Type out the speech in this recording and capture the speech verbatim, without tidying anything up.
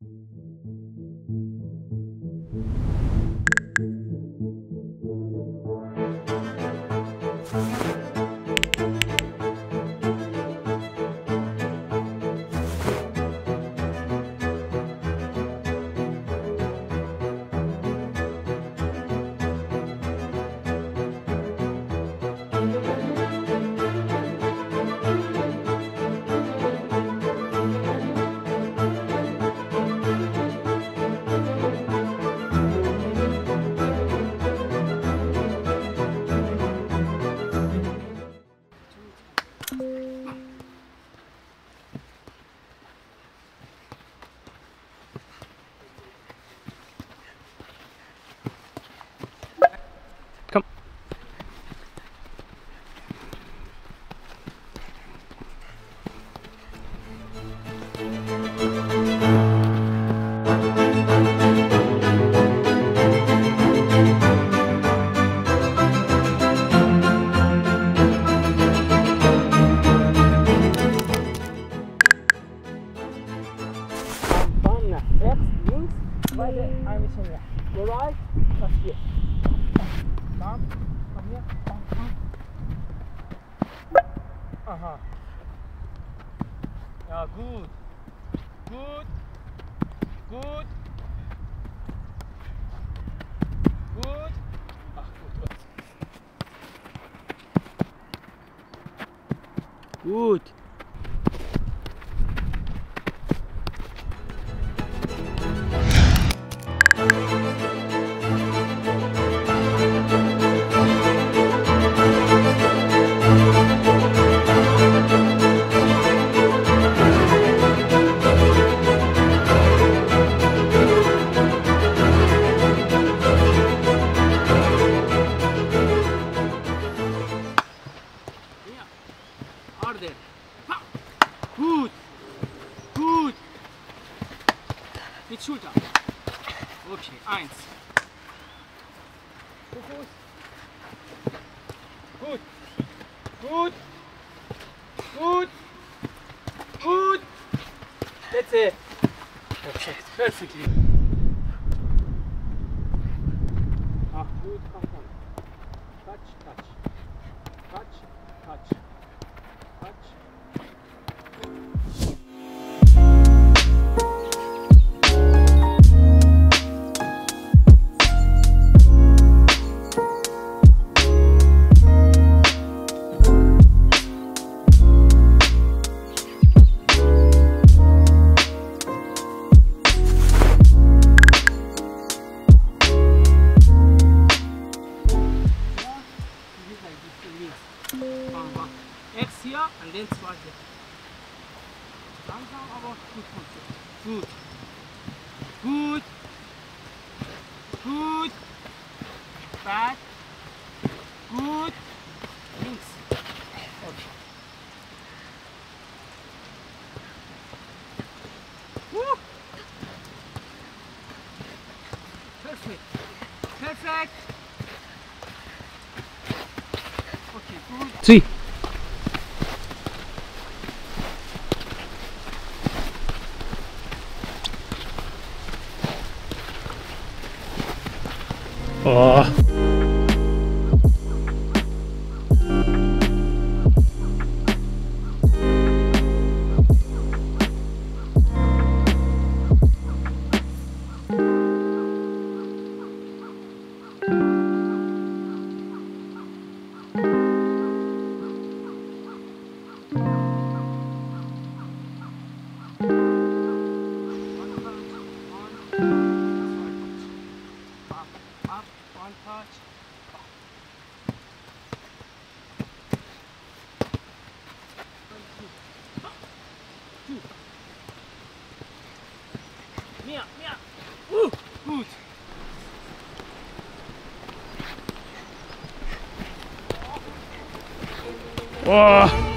Aha. Ja, gut. Gut. Gut. Gut. Ach, gut, gut. Gut. Gut, gut. Mit Schulter. Okay, eins. Fokus. Gut, gut, gut, gut. That's it. Okay, perfectly. Ah, gut, come on. Touch, touch, touch, touch, touch. X hier und den zweiten. Langsam, aber gut funktioniert. Gut. Gut. Gut. Back. Gut. Links. Okay. Woo. Perfekt. Perfekt. Okay, gut. Three. Oh. Mehr, mehr. Uh, gut. Oh.